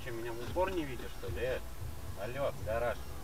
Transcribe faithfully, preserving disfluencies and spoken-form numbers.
что, меня в упор не видишь, что ли? Э? Алло, гараж.